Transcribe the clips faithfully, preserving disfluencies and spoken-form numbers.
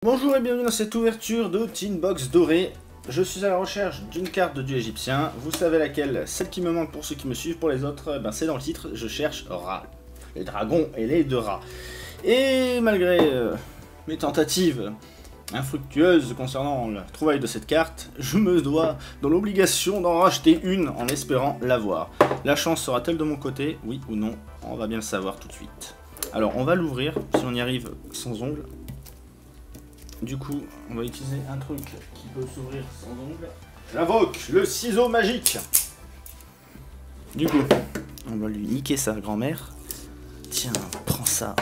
Bonjour et bienvenue dans cette ouverture de Tin Box dorée. Je suis à la recherche d'une carte de dieu égyptien. Vous savez laquelle? Celle qui me manque pour ceux qui me suivent. Pour les autres, ben c'est dans le titre. Je cherche Ra. Les dragons et les deux rats. Et malgré euh, mes tentatives infructueuses concernant la trouvaille de cette carte, je me dois dans l'obligation d'en racheter une en espérant l'avoir. La chance sera-t-elle de mon côté? Oui ou non? On va bien le savoir tout de suite. Alors on va l'ouvrir, si on y arrive sans ongles. Du coup, on va utiliser un truc qui peut s'ouvrir sans ongles. J'invoque le ciseau magique. Du coup, on va lui niquer sa grand-mère. Tiens, prends ça.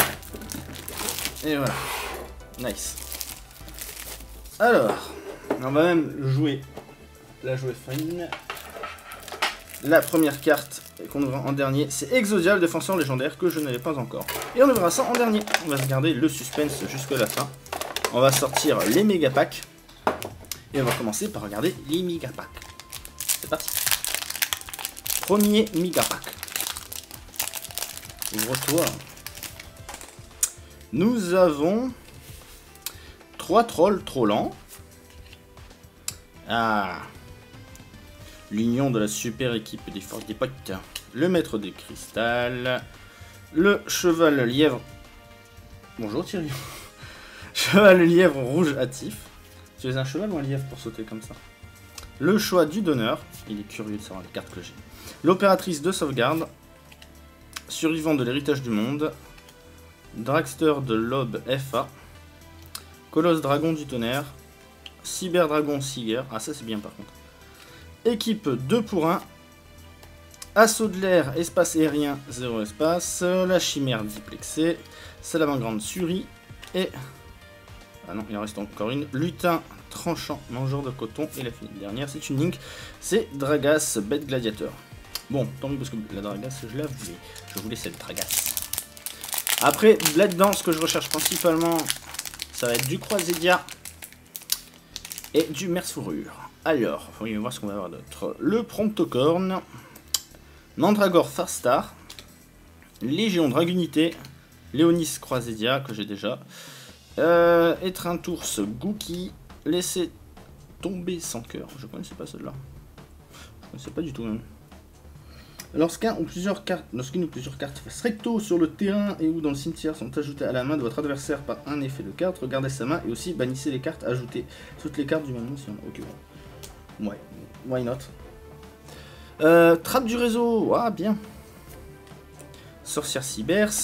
Et voilà. Nice. Alors, on va même jouer la jouer fine. La première carte qu'on ouvrira en dernier, c'est Exodia, le défenseur légendaire, que je n'avais pas encore. Et on ouvrira ça en dernier. On va se garder le suspense jusqu'à la fin. On va sortir les méga packs. Et on va commencer par regarder les méga packs. C'est parti. Premier méga pack. Ouvre-toi. Nous avons trois trolls trollants. Ah. L'union de la super équipe des forces des potes. Le maître des cristal. Le cheval lièvre. Bonjour Thierry. Cheval lièvre rouge hâtif. Tu es un cheval ou un lièvre pour sauter comme ça? Le choix du donneur. Il est curieux de savoir les cartes que j'ai. L'opératrice de sauvegarde. Survivant de l'héritage du monde. Dragster de l'aube F A. Colosse dragon du tonnerre. Cyber dragon Siger. Ah ça c'est bien par contre. Équipe deux pour un. Assaut de l'air, espace aérien, zéro espace. La chimère diplexée. Salamandre Suri. Et... ah non, il en reste encore une. Lutin tranchant, mangeur de coton. Et la dernière, c'est une link. C'est Dragas, bête gladiateur. Bon, tant mieux parce que la Dragas, je la voulais. Je voulais cette Dragas. Après, là-dedans, ce que je recherche principalement, ça va être du Croisédia et du Merce Fourrure. Alors, il faut voir ce qu'on va avoir d'autre. Le Promptocorn, Mandragore Farstar, Légion Dragunité, Léonis Croisédia, que j'ai déjà. Euh, Étreinte-ours Gookie, Laisser tomber sans cœur. Je connaissais pas celle-là. Je connaissais pas du tout même. Lorsqu'un ou plusieurs cartes, lorsqu'une ou plusieurs cartes fassent recto sur le terrain et ou dans le cimetière sont ajoutées à la main de votre adversaire par un effet de carte, regardez sa main et aussi bannissez les cartes ajoutées. Toutes les cartes du même nom si on a. Ok bon. Ouais. Why not? Euh, trappe du réseau. Ah bien. Sorcière Cyberse.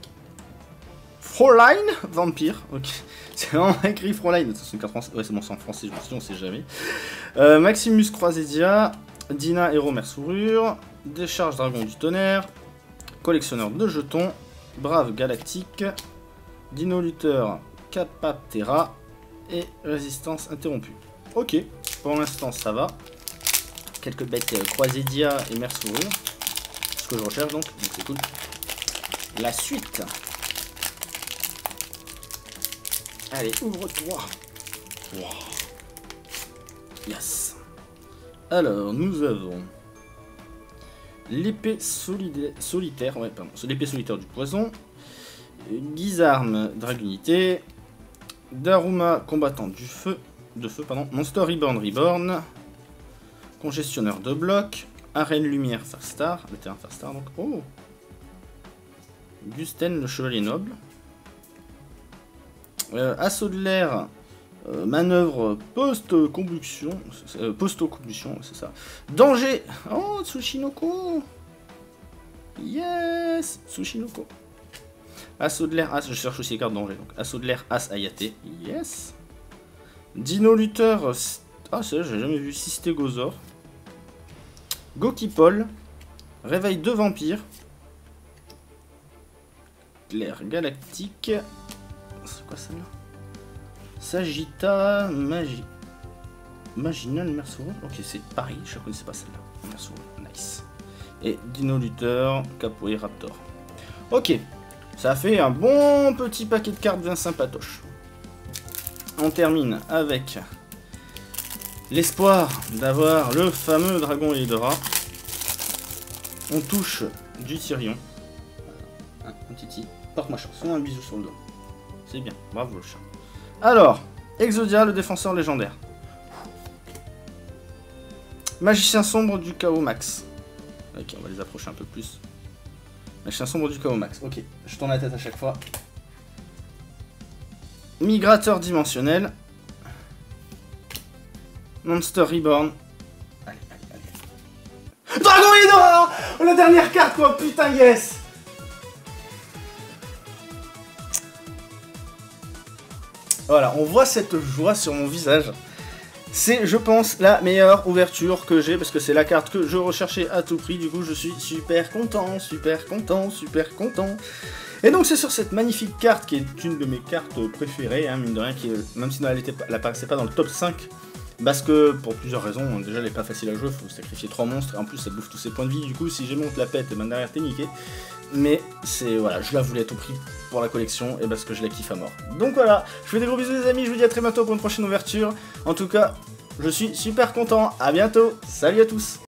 Fräulein Vampire, ok. C'est vraiment écrit Fräulein, c'est une carte française. Ouais, c'est bon, c'est en français, je me suis dit, on sait jamais. Euh, Maximus Croisédia, Dina Héros Mersourure, Décharge Dragon du Tonnerre, Collectionneur de jetons, Brave Galactique, Dino Lutteur Capaptera et Résistance Interrompue. Ok, pour l'instant ça va. Quelques bêtes euh, Croisédia et Mersourure, ce que je recherche donc, donc c'est cool. La suite. Allez, ouvre-toi. Wow. Yes. Alors, nous avons l'épée solitaire, ouais, pardon, l'épée solitaire du poison, Guisarme Dragunité, Daruma combattant du feu, de feu, pardon, Monster Reborn Reborn, Congestionneur de bloc, Arène Lumière Farstar, le terrain Farstar donc, oh, Gusten le chevalier noble. Euh, assaut de l'air, euh, manœuvre post-combustion, euh, post-combustion, c'est ça. Danger. Oh, Tsushinoko. Yes, Tsushinoko. Assaut de l'air, As, je cherche aussi les cartes danger. Donc, assaut de l'air, As Ayate. Yes. Dino Lutteur, ah, c'est j'ai jamais vu. Systégosaure. Gokipol. Réveil de vampire. Claire galactique. C'est quoi celle-là? Sagitta Magi... Maginal Merceau. Ok, c'est pareil, je ne connaissais pas celle-là. Merceau, nice. Et Dino Lutteur, Capoeira Raptor. Ok, ça fait un bon petit paquet de cartes bien sympatoches. On termine avec l'espoir d'avoir le fameux Dragon Hydra. On touche du Tyrion. Un, un titi. Porte-moi chance. Un bisou sur le dos. C'est bien. Bravo le chat. Alors, Exodia, le défenseur légendaire. Magicien sombre du chaos max. Ok, on va les approcher un peu plus. Magicien sombre du chaos max. Ok, je tourne la tête à chaque fois. Migrateur dimensionnel. Monster Reborn. Allez, allez, allez. Dragon Hydra! Oh, la dernière carte, quoi! Putain, yes! Voilà, on voit cette joie sur mon visage. C'est, je pense, la meilleure ouverture que j'ai, parce que c'est la carte que je recherchais à tout prix. Du coup, je suis super content, super content, super content. Et donc, c'est sur cette magnifique carte, qui est une de mes cartes préférées, hein, mine de rien, qui est, même si elle n'apparaissait pas dans le top cinq, parce que, pour plusieurs raisons, déjà, elle n'est pas facile à jouer, il faut sacrifier trois monstres, et en plus, ça bouffe tous ses points de vie. Du coup, si j'ai monte la pète, et ben derrière, t'es niqué. Mais, c'est, voilà, je la voulais à tout prix pour la collection, et parce que je la kiffe à mort. Donc voilà, je vous fais des gros bisous les amis, je vous dis à très bientôt pour une prochaine ouverture. En tout cas, je suis super content, à bientôt, salut à tous.